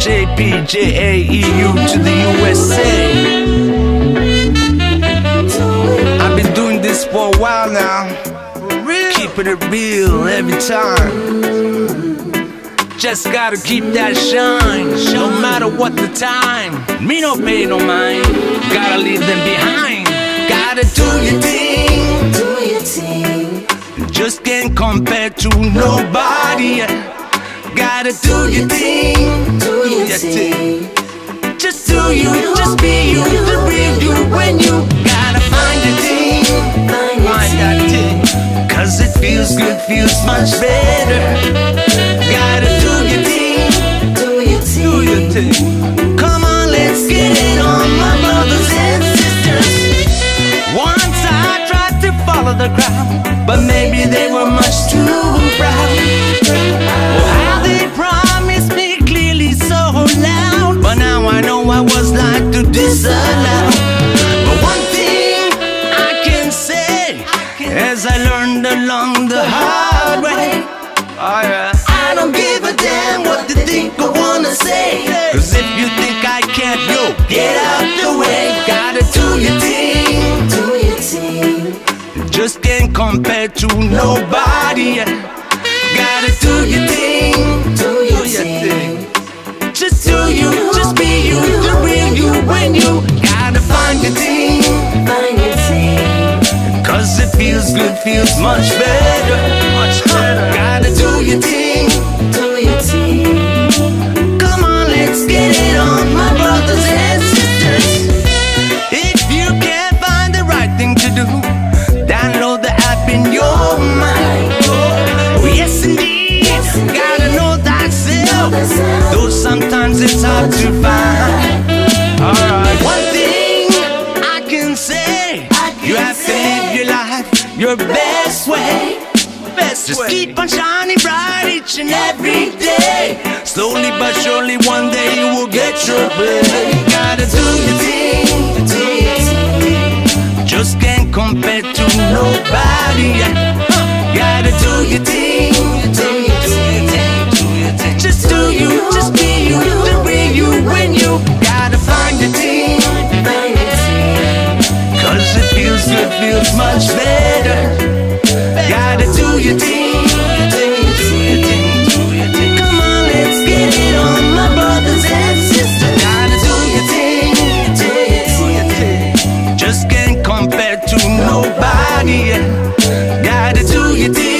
JPJAEU to the USA. I've been doing this for a while now, keeping it real every time. Just gotta keep that shine, no matter what the time. Me no pay no mind, gotta leave them behind. Gotta do your thing, do your thing. Just can't compare to nobody. Gotta do your thing, do your thing. Just do you, just be you, the real you. When you gotta find your thing, find that thing. Cause it feels good, feels much better. Gotta do your thing, do your thing. Come on, let's get it on, my brothers and sisters. Once I tried to follow the crowd, but maybe they were much too proud. Oh, how they promised me clearly so loud, but now I know I was like to disallow. But one thing I can say, as I learned along the hard way, I don't give a damn what they think or wanna say. Cause if you think I can't, yo, get out the way. Gotta do your thing, do your thing. just can't compare to nobody. Gotta do your thing, do your thing. Just do you, just be you, the real you. When you gotta find your thing, find your thing. Cause it feels good, feels much better, much better. Gotta do your thing, do your thing. Come on, let's get it on, my brothers and sisters. If you can't find the right thing to do, download the app in your mind. Oh yes indeed, gotta know thyself, though sometimes it's hard to find. Alright, one thing I can say, you have to live your life your best way. Just keep on shining bright each and every day. Slowly but surely one day you will get your way. Gotta do your thing, just can't compare to nobody. Gotta do your thing, just do you, just be you, the real you. When you gotta find your thing, cause it feels good, feels much better. Gotta do your thing, Come on, let's get it on, my brothers and sisters. Gotta do your thing, just can't compare to nobody. Gotta do your thing.